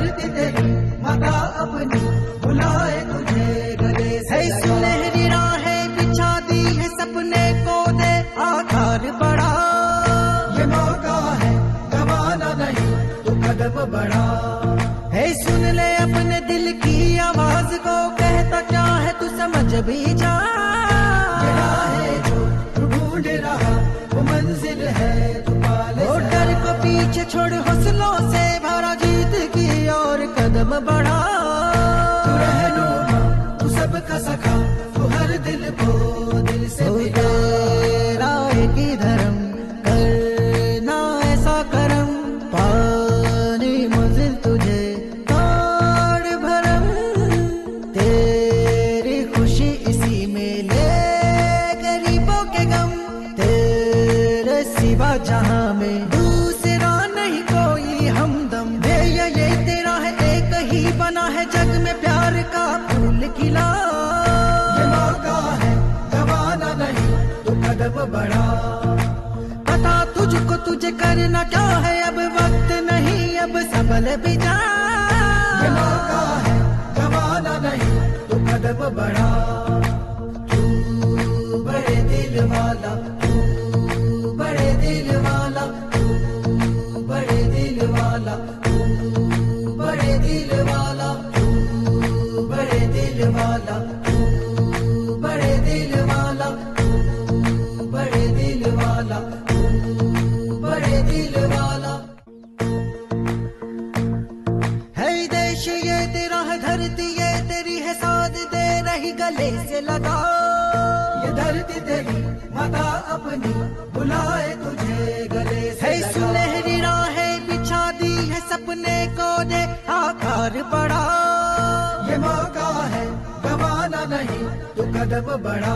धरती तेरी माता अपनी बुलाए तुझे गले से लगा। सुनहरी राहें बिछा दी है सपने को दे आकार बड़ा, ये मौका है गवाना नहीं तू कदम बढ़ा। सुन ले अपने दिल की आवाज को, कहता क्या है तू समझ भी जा। ये राहें जो तू ढूंढ रहा वो मंजिल है तू पाले वो डर को पीछे छोड़ हौसलों से भरा जीत की और कदम बढ़ा। तू रहनुमा तू सबका सखा तू हर दिल को दिल से मिला। राह की धर्म करना ऐसा करम, पानी मंजिल तुझे तोड़ भरम। तेरी खुशी इसी में ले गरीबों के गम, तेरे सिवा जहां में दूसरा नहीं कोई हमदम। ये तेरा है एक ही बना है जग में प्यार का फूल खिला। ये मौका है गवाना नहीं तू कदम बढ़ा। पता तुझको तुझे करना क्या है, अब वक्त नहीं अब संभल भी जा। ये मौका है गवाना नहीं तू कदम बढ़ा। तू बड़े दिल वाला, तू बड़े दिल वाला, तू बड़े दिल वाला, तू बड़े दिल वाला, तू बड़े दिल वाला, तू बड़े दिल वाला, तू बड़े दिल वाला, तू बड़े दिल वाला। है देश ये तेरा है, धरती ये तेरी है, साथ दे रही गले से लगा। ये धरती तेरी माता अपनी बुलाए तुझे गले से लगा। सुनहरी राहें बिछा दी है सपने को दे आकार बड़ा। ये मौका है गवाना नहीं तू कदम बढ़ा।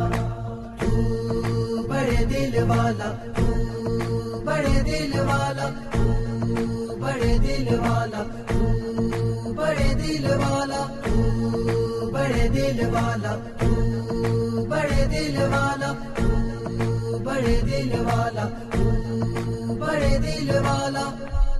तू बड़े दिल वाला, तू बड़े दिल वाला, तू बड़े दिल वाला, तू बड़े दिल वाला, तू बड़े दिल वाला, तू बड़े दिल वाला, तू बड़े दिल वाला, तू बड़े दिल वाला।